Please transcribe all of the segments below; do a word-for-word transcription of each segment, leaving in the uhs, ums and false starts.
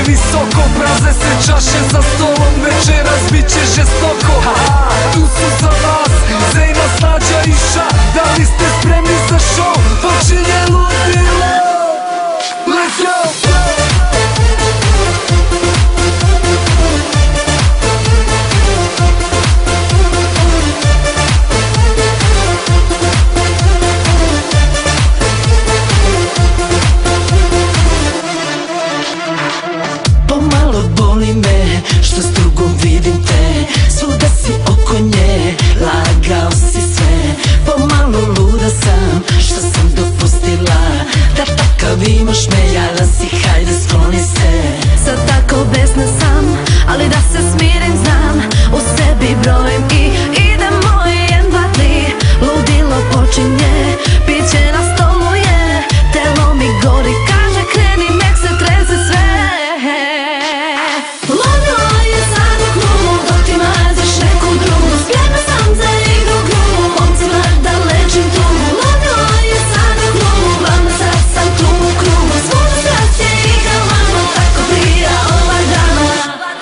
visoko, praze se čaše za stolom, večeras bit će žestoko. Tu su za vas Zejna, Slađa i Ša, da li ste spremni za show? Počinje ludilo, let's go! Pomalo boli me što s drugom vidim te, svuda si oko nje, lagao si sve. Pomalo luda sam što sam dopustila da takav imaš me, jala si, hajde skloni se. Sad tako besna sam, ali da se smirim znam, u sebi brojim i idemo jedan, dva, tri. Ludilo počinje, piće na stolu je, telo mi gori, kaže kreni, mek se trese sve. Ludilo je sad u klubu, dok ti maziš neku drugu, spremna sam za igru grubu, momcima da lečim tugu. Ludilo je sad u klubu, vama sad sam tu u krugu, svuda strah je igra mama, tako prija ova drama.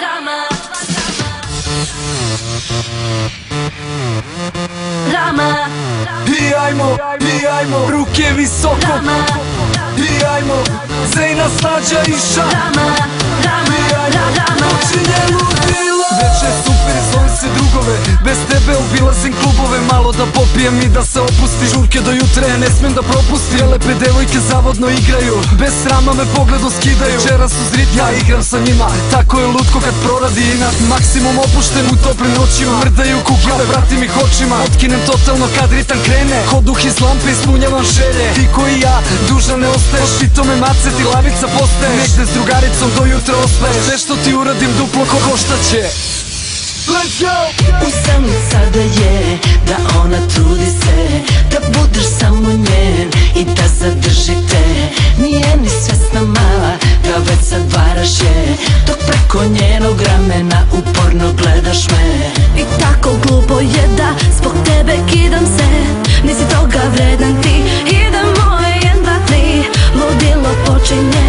Drama. I ajmo, i ajmo, ruke visoko. I ajmo, Zejna, Slađa i Ša. I ajmo, počinje ludilo. Večer super, zovem se drugove, bez tebe obilazim klubove. Malo da popijem i da se opusti, žurke do jutra, ne smem da propustim. Lepe devojke zavodno igraju, bez srama me pogledom skidaju. Večeras uz ritma, ja igram sa njima, tako je lutko kad proradi inat. Maksimum opušten u toplim noćima, mrdaju kukove, vratim ih očima. Otkinem totalno kad ritam krene, ko duh iz lampe ispunjavam želje. Ti koji ja, dužan ne ostaješ, pito me macet i lavica postaješ. Negde s drugaricom do jutra ostaješ, sve što ti uradim duplo ko koštaće. Let's go! Usamnica da je, da ona trudi se, da budeš samo njen i da zadrži te. Nije ni svesna mala, da već sad varaš je, dok preko njenog ramena uporno gledaš me. I tako glupo je da zbog tebe kidam se, nisi toga vredan ti, idemo jedan, dva, tri. Ludilo počinje,